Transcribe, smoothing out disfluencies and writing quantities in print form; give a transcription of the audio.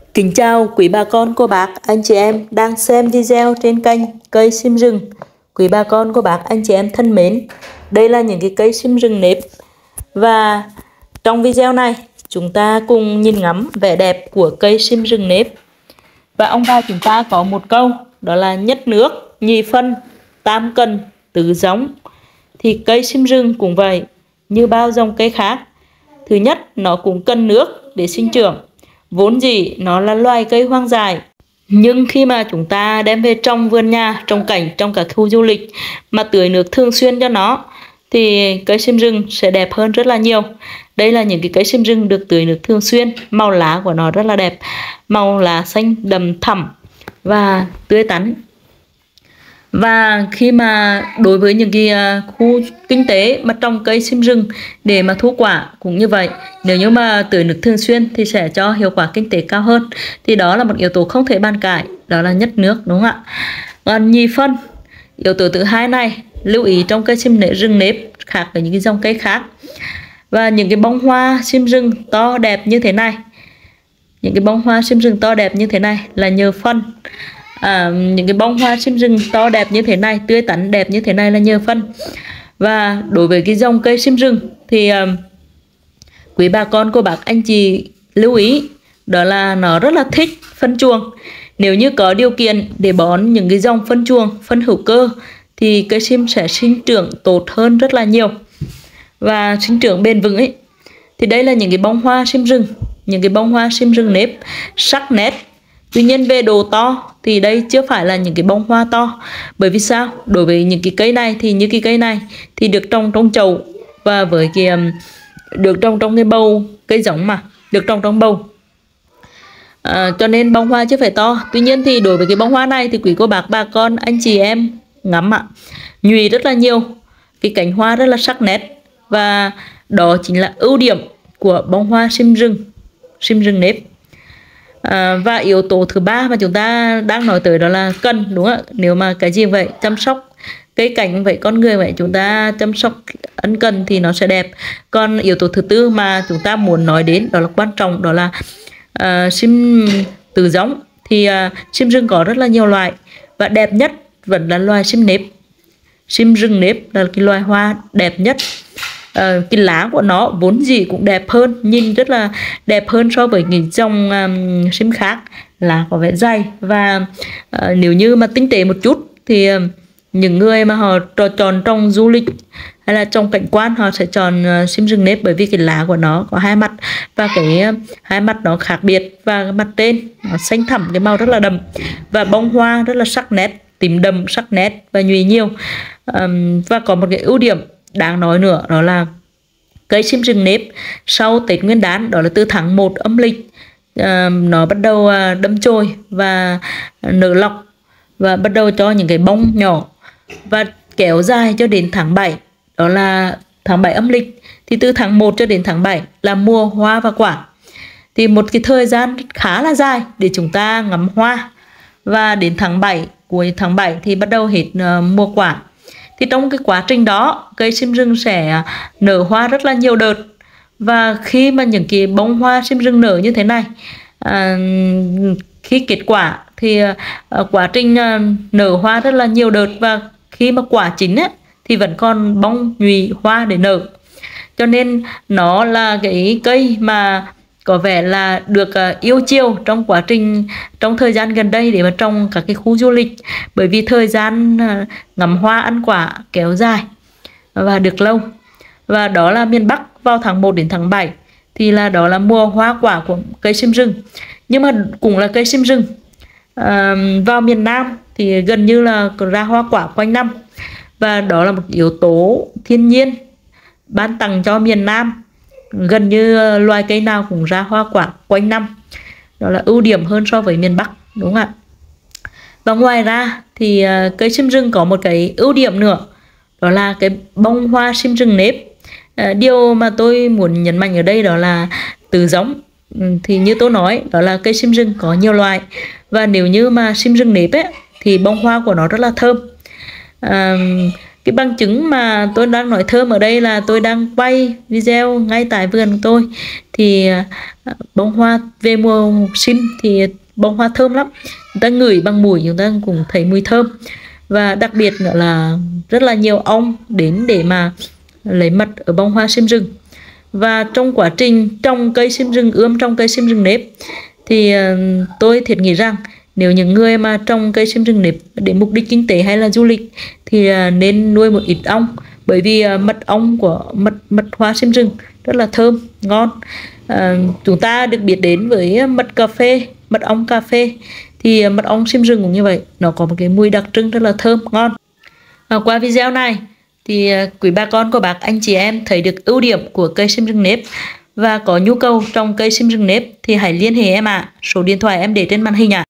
Kính chào quý bà con cô bác anh chị em đang xem video trên kênh cây sim rừng. Quý bà con cô bác anh chị em thân mến, đây là những cái cây sim rừng nếp. Và trong video này chúng ta cùng nhìn ngắm vẻ đẹp của cây sim rừng nếp. Và ông bà chúng ta có một câu đó là nhất nước, nhì phân, tam cần, tứ giống. Thì cây sim rừng cũng vậy, như bao dòng cây khác. Thứ nhất, nó cũng cần nước để sinh trưởng. Vốn dĩ nó là loài cây hoang dại, nhưng khi mà chúng ta đem về trong vườn nhà, trồng cảnh trong các khu du lịch mà tưới nước thường xuyên cho nó thì cây sim rừng sẽ đẹp hơn rất là nhiều. Đây là những cái cây sim rừng được tưới nước thường xuyên, màu lá của nó rất là đẹp, màu lá xanh đậm thẳm và tươi tắn. Và khi mà đối với những cái khu kinh tế mà trồng cây sim rừng để mà thu quả cũng như vậy, nếu như mà tưới nước thường xuyên thì sẽ cho hiệu quả kinh tế cao hơn. Thì đó là một yếu tố không thể bàn cãi, đó là nhất nước, đúng không ạ? Còn nhì phân, yếu tố thứ hai này lưu ý trong cây sim rừng nếp khác với những cái dòng cây khác. Và những cái bông hoa sim rừng to đẹp như thế này, những cái bông hoa sim rừng to đẹp như thế này là nhờ phân. Những cái bông hoa sim rừng to đẹp như thế này, tươi tắn đẹp như thế này là nhờ phân. Và đối với cái dòng cây sim rừng thì quý bà con cô bác anh chị lưu ý đó là nó rất là thích phân chuồng. Nếu như có điều kiện để bón những cái dòng phân chuồng, phân hữu cơ thì cây sim sẽ sinh trưởng tốt hơn rất là nhiều và sinh trưởng bền vững ấy. Thì đây là những cái bông hoa sim rừng, những cái bông hoa sim rừng nếp sắc nét. Tuy nhiên về độ to thì đây chưa phải là những cái bông hoa to. Bởi vì sao? Đối với những cái cây này thì như cái cây này thì được trồng trong chậu và với cái được trồng trong cái bầu, cây giống mà được trồng trong bầu, cho nên bông hoa chưa phải to. Tuy nhiên thì đối với cái bông hoa này thì quý cô bác bà con anh chị em ngắm nhụy rất là nhiều, cái cánh hoa rất là sắc nét. Và đó chính là ưu điểm của bông hoa sim rừng nếp. Và yếu tố thứ ba mà chúng ta đang nói tới đó là cần, đúng không ạ? Nếu mà cái gì vậy, chăm sóc cây cảnh vậy, con người vậy, chúng ta chăm sóc ân cần thì nó sẽ đẹp. Còn yếu tố thứ tư mà chúng ta muốn nói đến đó là quan trọng, đó là sim tứ giống. Thì sim rừng có rất là nhiều loại và đẹp nhất vẫn là loài sim nếp. Sim rừng nếp là cái loài hoa đẹp nhất. Cái lá của nó vốn dĩ cũng đẹp hơn, nhìn rất là đẹp hơn so với những dòng sim khác. Lá có vẻ dày và nếu như mà tinh tế một chút thì những người mà họ chọn trồng du lịch hay là trồng cảnh quan họ sẽ chọn sim rừng nếp, bởi vì cái lá của nó có hai mặt và cái hai mặt nó khác biệt. Và mặt trên nó xanh thẳm, cái màu rất là đậm và bông hoa rất là sắc nét, tím đậm sắc nét và nhụy nhiều. Và có một cái ưu điểm đáng nói nữa đó là cây sim rừng nếp sau Tết Nguyên đán, đó là từ tháng 1 âm lịch, nó bắt đầu đâm chồi và nở lọc và bắt đầu cho những cái bông nhỏ và kéo dài cho đến tháng 7, đó là tháng 7 âm lịch. Thì từ tháng 1 cho đến tháng 7 là mùa hoa và quả, thì một cái thời gian khá là dài để chúng ta ngắm hoa. Và đến tháng 7, cuối tháng 7 thì bắt đầu hết mùa quả. Thì trong cái quá trình đó cây sim rừng sẽ nở hoa rất là nhiều đợt. Và khi mà những cái bông hoa sim rừng nở như thế này, khi kết quả thì quá trình nở hoa rất là nhiều đợt, và khi mà quả chín ấy, thì vẫn còn bông nhụy hoa để nở. Cho nên nó là cái cây mà có vẻ là được yêu chiều trong thời gian gần đây để mà trồng các cái khu du lịch, bởi vì thời gian ngắm hoa ăn quả kéo dài và được lâu. Và đó là miền Bắc vào tháng 1 đến tháng 7 thì đó là mùa hoa quả của cây sim rừng, nhưng mà cũng là cây sim rừng. Vào miền Nam thì gần như là ra hoa quả quanh năm, và đó là một yếu tố thiên nhiên ban tặng cho miền Nam. Gần như loài cây nào cũng ra hoa quả quanh năm, đó là ưu điểm hơn so với miền Bắc, đúng không ạ? Và ngoài ra thì cây sim rừng có một cái ưu điểm nữa, đó là cái bông hoa sim rừng nếp. Điều mà tôi muốn nhấn mạnh ở đây đó là tứ giống. Thì như tôi nói, đó là cây sim rừng có nhiều loại, và nếu như mà sim rừng nếp ấy, thì bông hoa của nó rất là thơm. Cái bằng chứng mà tôi đang nói thơm ở đây là tôi đang quay video ngay tại vườn của tôi. Thì bông hoa về mùa sinh thì bông hoa thơm lắm, chúng ta ngửi bằng mũi chúng ta cũng thấy mùi thơm. Và đặc biệt nữa là rất là nhiều ong đến để mà lấy mật ở bông hoa sim rừng. Và trong quá trình trồng cây sim rừng ươm, trong cây sim rừng nếp, thì tôi thiệt nghĩ rằng nếu những người mà trồng cây sim rừng nếp để mục đích kinh tế hay là du lịch thì nên nuôi một ít ong, bởi vì mật ong của mật hoa sim rừng rất là thơm ngon. Chúng ta được biết đến với mật cà phê, mật ong cà phê, thì mật ong sim rừng cũng như vậy, nó có một cái mùi đặc trưng rất là thơm ngon. Qua video này thì quý bà con cô bác anh chị em thấy được ưu điểm của cây sim rừng nếp và có nhu cầu trồng cây sim rừng nếp thì hãy liên hệ em ạ. Số điện thoại em để trên màn hình ạ.